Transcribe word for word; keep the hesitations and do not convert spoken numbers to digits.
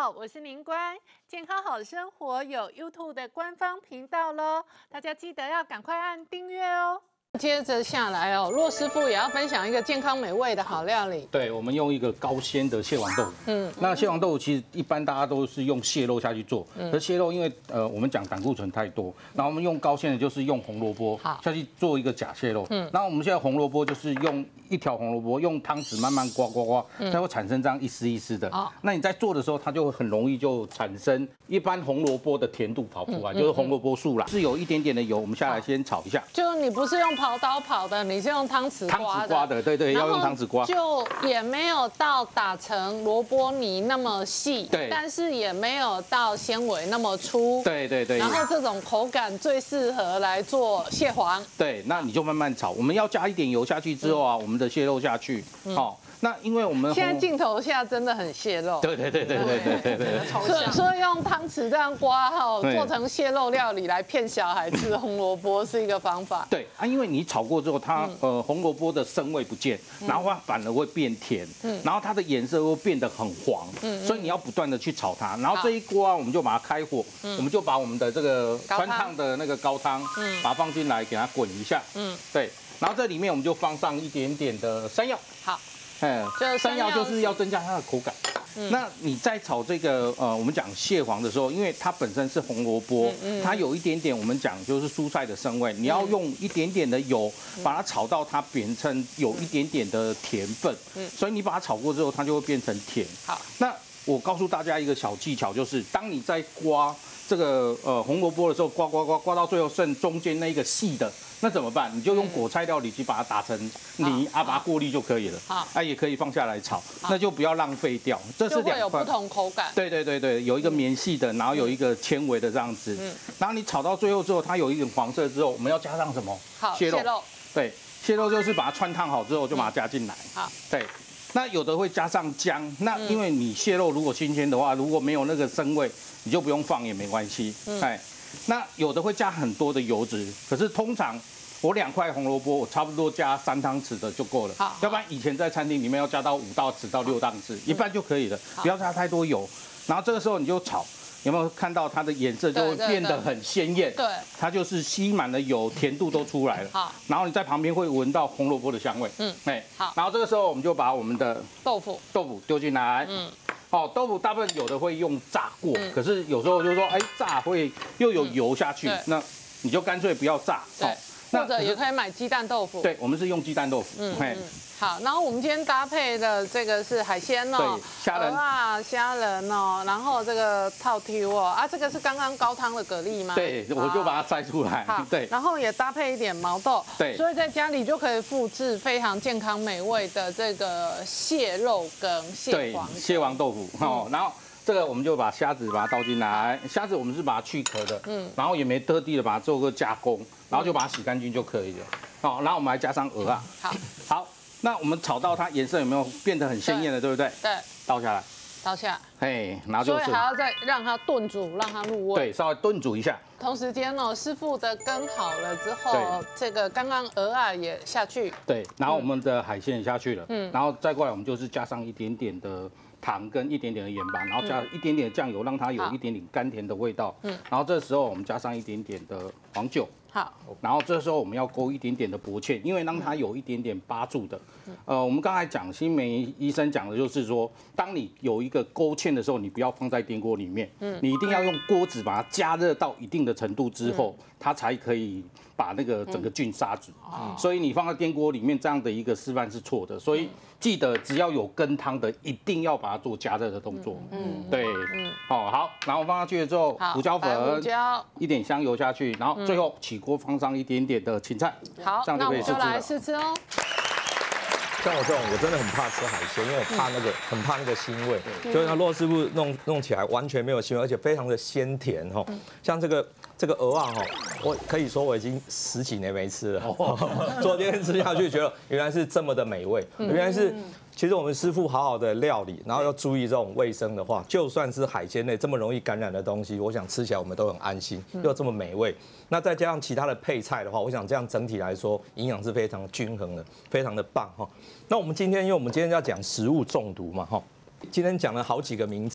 好，我是宁官，健康好生活有 YouTube 的官方频道喽，大家记得要赶快按订阅哦。接着下来哦，骆师傅也要分享一个健康美味的好料理。 对，我们用一个高纤的蟹黄豆腐。嗯，那蟹黄豆腐其实一般大家都是用蟹肉下去做，可是蟹肉因为呃我们讲胆固醇太多，然后我们用高纤的就是用红萝卜下去做一个假蟹肉。嗯，然后我们现在红萝卜就是用一条红萝卜用汤匙慢慢刮刮刮，它会产生这样一丝一丝的。哦，那你在做的时候，它就很容易就产生一般红萝卜的甜度跑出来，就是红萝卜素啦，是有一点点的油，我们下来先炒一下。 就你不是用刨刀刨的，你是用汤匙汤刮的。 匙刮的，对对，要用汤匙刮。 就也没有到打成萝卜泥那么细， 对， 但是也没有到纤维那么粗， 对对对。 然后这种口感最适合来做蟹黄。 对，那你就慢慢炒。我们要加一点油下去之后啊，我们的蟹肉下去，好。那因为我们现在镜头下真的很蟹肉， 对对对对对对对对， 所以所以用汤匙这样刮哈，做成蟹肉料理来骗小孩吃红萝卜是一个方法。 对啊，因为你炒过之后，它呃红萝卜的生味不见，然后它反而会变甜，然后它的颜色会变得很黄，所以你要不断的去炒它。然后这一锅啊，我们就把它开火，我们就把我们的这个川烫的那个高汤，把它放进来，给它滚一下，嗯，对，然后这里面我们就放上一点点的山药， 好。 嗯，山药就是要增加它的口感。嗯、那你在炒这个呃，我们讲蟹黄的时候，因为它本身是红萝卜，嗯嗯、它有一点点我们讲就是蔬菜的生味，你要用一点点的油把它炒到它变成有一点点的甜分，嗯、所以你把它炒过之后，它就会变成甜。好，那我告诉大家一个小技巧，就是当你在刮这个呃红萝卜的时候，刮刮刮刮到最后剩中间那一个细的。那怎么办？你就用果菜料理去把它打成泥，啊，把它过滤就可以了。好，啊，也可以放下来炒，那就不要浪费掉。这是两块，有不同口感。 对对对对，有一个绵细的，然后有一个纤维的这样子。嗯。然后你炒到最后之后，它有一点黄色之后，我们要加上什么？ 好，蟹肉。 对，蟹肉就是把它穿烫好之后就把它加进来。好。对。那有的会加上姜，那因为你蟹肉如果新鲜的话，如果没有那个生味，你就不用放也没关系。哎。那有的会加很多的油脂，可是通常我两块红萝卜，我差不多加三汤匙的就够了。好，要不然以前在餐厅里面要加到五到十到六汤匙，一半就可以了，不要加太多油。然后这个时候你就炒，有没有看到它的颜色就会变得很鲜艳？对，它就是吸满了油，甜度都出来了。好，然后你在旁边会闻到红萝卜的香味。嗯，哎，好。然后这个时候我们就把我们的豆腐豆腐丢进来。嗯。哦，豆腐大部分有的会用炸过，嗯、可是有时候就说，哎，炸会又有油下去，嗯、那你就干脆不要炸。 对，哦、或者也可以买鸡蛋豆腐。 对，我们是用鸡蛋豆腐。嗯嗯。 好，然后我们今天搭配的这个是海鲜哦， 对，虾仁啊，虾仁哦，然后这个套 Q 哦，啊，这个是刚刚高汤的蛤蜊吗？ 对，我就把它摘出来。 好，对，然后也搭配一点毛豆， 对， 所以在家里就可以复制非常健康美味的这个蟹肉跟蟹黄。 对，蟹黄豆腐哦，然后。这个我们就把虾子把它倒进来，虾子我们是把它去壳的，嗯，然后也没特地的把它做个加工，然后就把它洗干净就可以了。好，然后我们还加上鹅啊，好，好，那我们炒到它颜色有没有变得很鲜艳的，对不对？ 对， 倒下来， 倒下， 嘿，然后就所以还要再让它炖煮，让它入味， 对，稍微炖煮一下。 同时间哦，师傅的羹好了之后，这个刚刚鹅啊也下去， 对，然后我们的海鲜也下去了，嗯，然后再过来我们就是加上一点点的。糖跟一点点的盐巴，然后加一点点的酱油，让它有一点点甘甜的味道。嗯，然后这时候我们加上一点点的黄酒。好，然后这时候我们要勾一点点的薄芡，因为让它有一点点扒住的。呃，我们刚才讲新梅医生讲的就是说，当你有一个勾芡的时候，你不要放在电锅里面，嗯，你一定要用锅子把它加热到一定的程度之后，它才可以把那个整个菌杀死。所以你放在电锅里面这样的一个示范是错的，所以记得只要有羹汤的，一定要把它做加热的动作。嗯，对，嗯，哦好，然后放下去了之后，胡椒粉，一点香油下去，然后最后起锅放上一点点的芹菜， 好，这样就可以试吃了。那我们就来试吃哦。 像我这种，我真的很怕吃海鲜，因为我怕那个，很怕那个腥味。就是那骆师傅弄弄起来完全没有腥味，而且非常的鲜甜哈。像这个这个鹅啊哈，我可以说我已经十几年没吃了。昨天吃下去，觉得原来是这么的美味，原来是。其实我们师傅好好的料理，然后要注意这种卫生的话，就算是海鲜类这么容易感染的东西，我想吃起来我们都很安心，又这么美味。那再加上其他的配菜的话，我想这样整体来说营养是非常均衡的，非常的棒哈。那我们今天，因为我们今天要讲食物中毒嘛哈，今天讲了好几个名词。